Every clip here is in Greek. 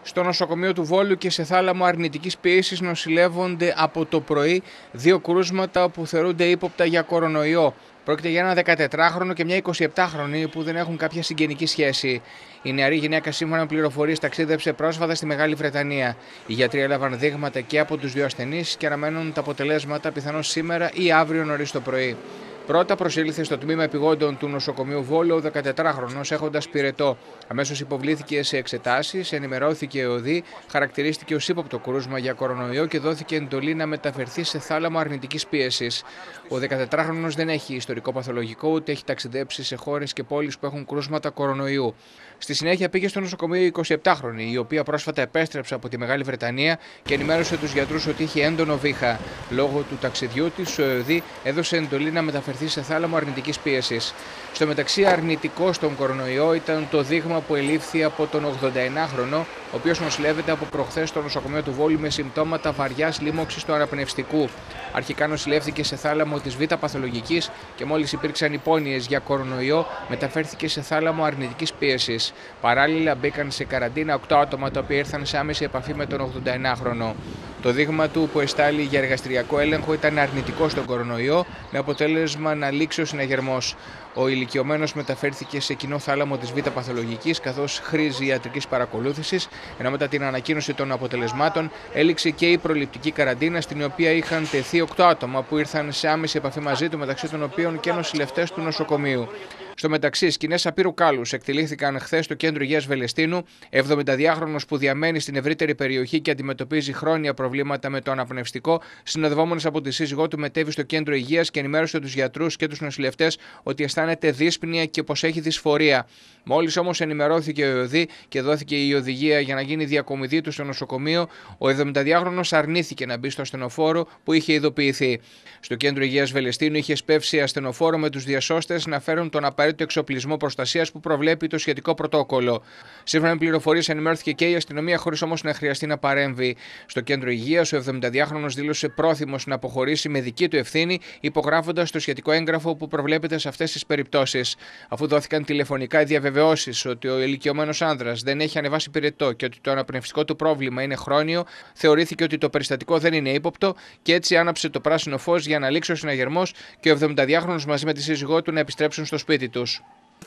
Στο νοσοκομείο του Βόλου και σε θάλαμο αρνητικής πίεσης νοσηλεύονται από το πρωί δύο κρούσματα που θεωρούνται ύποπτα για κορονοϊό. Πρόκειται για ένα 14χρονο και μια 27χρονη που δεν έχουν κάποια συγγενική σχέση. Η νεαρή γυναίκα, σύμφωνα με πληροφορίες, ταξίδεψε πρόσφατα στη Μεγάλη Βρετανία. Οι γιατροί έλαβαν δείγματα και από τους δύο ασθενείς και αναμένουν τα αποτελέσματα πιθανώς σήμερα ή αύριο νωρίς το πρωί. Πρώτα προσήλθε στο τμήμα επιγόντων του νοσοκομείου Βόλου ο 14χρονος έχοντας πυρετό. Αμέσως υποβλήθηκε σε εξετάσεις, ενημερώθηκε ο ΟΔΗ, χαρακτηρίστηκε ως ύποπτο κρούσμα για κορονοϊό και δόθηκε εντολή να μεταφερθεί σε θάλαμο αρνητικής πίεσης. Ο 14χρονος δεν έχει ιστορικό παθολογικό, ούτε έχει ταξιδέψει σε χώρες και πόλεις που έχουν κρούσματα κορονοϊού. Στη συνέχεια πήγε στο νοσοκομείο η 27χρονη, η οποία πρόσφατα επέστρεψε από τη Μεγάλη Βρετανία και ενημέρωσε τους γιατρούς ότι είχε έντονο βήχα. Λόγω του ταξιδιού της, ο ΕΟΔΗ έδωσε εντολή να μεταφερθεί σε θάλαμο αρνητικής πίεσης. Στο μεταξύ, αρνητικό στον κορονοϊό ήταν το δείγμα που ελήφθη από τον 81χρονο, ο οποίος νοσηλεύεται από προχθές στο νοσοκομείο του Βόλου με συμπτώματα βαριάς λίμωξης του αναπνευστικού. Αρχικά νοσηλεύθηκε σε θάλαμο της Β παθολογικής και μόλις υπήρξαν υπόνοιες για κορονοϊό, μεταφέρθηκε σε θάλαμο αρνητικής πίεσης. Παράλληλα, μπήκαν σε καραντίνα 8 άτομα τα οποία ήρθαν σε άμεση επαφή με τον 81χρονο. Το δείγμα του που εστάλει για εργαστηριακό έλεγχο ήταν αρνητικό στον κορονοϊό, με αποτέλεσμα να λήξει ο συναγερμός. Ο ηλικιωμένος μεταφέρθηκε σε κοινό θάλαμο της Β παθολογικής, καθώς χρήζει ιατρικής παρακολούθησης, ενώ μετά την ανακοίνωση των αποτελεσμάτων έληξε και η προληπτική καραντίνα, στην οποία είχαν τεθεί 8 άτομα που ήρθαν σε άμεση επαφή μαζί του, μεταξύ των οποίων και νοσηλευτές του νοσοκομείου. Στο μεταξύ, σκηνές απείρου κάλους εκτελήθηκαν χθες στο κέντρο υγείας Βελεστίνου. 72χρονος που διαμένει στην ευρύτερη περιοχή και αντιμετωπίζει χρόνια προβλήματα με το αναπνευστικό, συνοδευόμενος από τη σύζυγό του, μετέβη στο κέντρο υγείας και ενημέρωσε τους γιατρούς και τους νοσηλευτές ότι αισθάνεται δύσπνοια και πως έχει δυσφορία. Μόλις όμως ενημερώθηκε ο ΕΟΔΗ και δόθηκε η οδηγία για να γίνει διακομιδή του στο νοσοκομείο, ο 72χρονος αρνήθηκε να μπει στο ασθενοφόρο που είχε ειδοποιηθεί. Στο κέντρο υγείας Βελεστίνου είχε σπεύσει ασθενοφόρο με τους διασώστες να φέρουν τον απαραίτητο εξοπλισμό προστασίας που προβλέπει το σχετικό πρωτόκολλο. Σύμφωνα με πληροφορίες, ενημερώθηκε και η αστυνομία, χωρίς όμως να χρειαστεί να παρέμβει. Στο κέντρο υγείας, ο 72χρονος δήλωσε πρόθυμος να αποχωρήσει με δική του ευθύνη, υπογράφοντας το σχετικό έγγραφο που προβλέπεται σε αυτές τις περιπτώσεις. Αφού δόθηκαν τηλεφωνικά οι διαβεβαιώσεις ότι ο ηλικιωμένος άνδρας δεν έχει ανεβάσει πυρετό και ότι το αναπνευστικό του πρόβλημα είναι χρόνιο, θεωρήθηκε ότι το περιστατικό δεν είναι ύποπτο και έτσι άναψε το πράσινο φως για να λήξει ο συναγερμός και ο 72χρονος μαζί με τη σύζυγό του να επιστρέψουν στο σπίτι τους.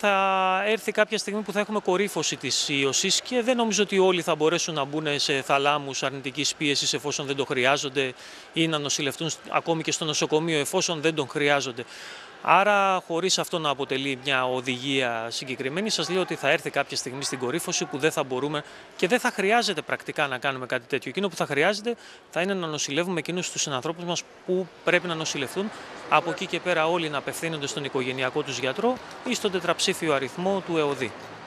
Θα έρθει κάποια στιγμή που θα έχουμε κορύφωση της ίωσης και δεν νομίζω ότι όλοι θα μπορέσουν να μπουν σε θαλάμους αρνητικής πίεσης εφόσον δεν το χρειάζονται ή να νοσηλευτούν ακόμη και στο νοσοκομείο εφόσον δεν τον χρειάζονται. Άρα, χωρίς αυτό να αποτελεί μια οδηγία συγκεκριμένη, σας λέω ότι θα έρθει κάποια στιγμή στην κορύφωση που δεν θα μπορούμε και δεν θα χρειάζεται πρακτικά να κάνουμε κάτι τέτοιο. Εκείνο που θα χρειάζεται θα είναι να νοσηλεύουμε εκείνους τους συνανθρώπους μας που πρέπει να νοσηλευτούν. Από εκεί και πέρα όλοι να απευθύνονται στον οικογενειακό τους γιατρό ή στον τετραψήφιο αριθμό του ΕΟΔΗ.